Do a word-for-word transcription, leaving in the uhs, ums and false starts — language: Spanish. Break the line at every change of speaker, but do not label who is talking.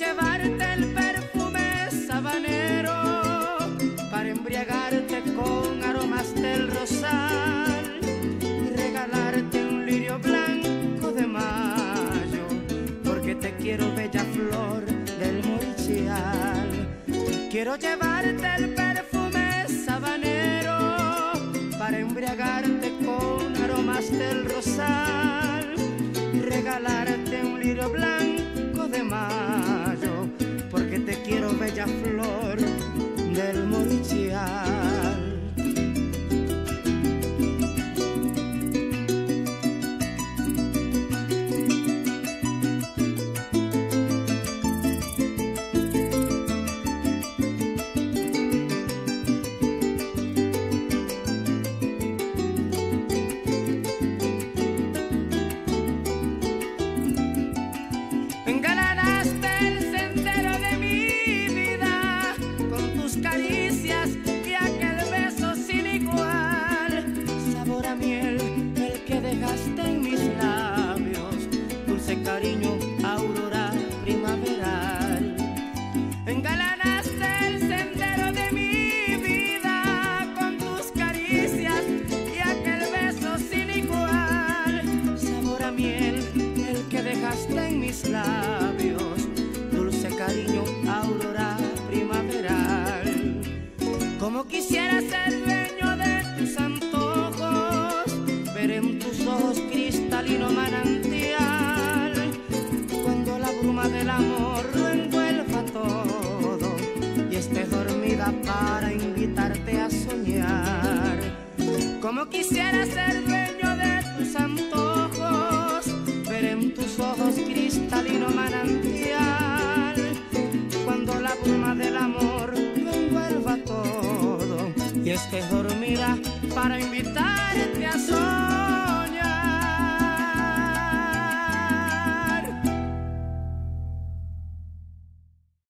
llevarte el perfume sabanero para embriagarte con aromas del rosal y regalarte un lirio blanco de mayo, porque te quiero, bella flor del morichial. Quiero llevarte el perfume sabanero para embriagarte con aromas del rosal y regalarte un lirio blanco de mayo, porque te quiero, bella flor del morichial. Engalanaste el sendero de mi vida con tus caricias y aquel beso sin igual, sabor a miel el que dejaste en mis labios, dulce cariño, aurora primaveral. Engalanaste el sendero de mi vida con tus caricias y aquel beso sin igual, sabor a miel el que dejaste en mis labios, dulce cariño, aurora primaveral. Como quisiera ser dueño de tus antojos, ver en tus ojos cristalino manantial, cuando la bruma del amor lo envuelva todo y estés dormida para invitarte a soñar. Como quisiera ser dueño de tus antojos, ver en tus ojos cristalino manantial, cuando la bruma del amor lo envuelva todo y estés dormida para invitarte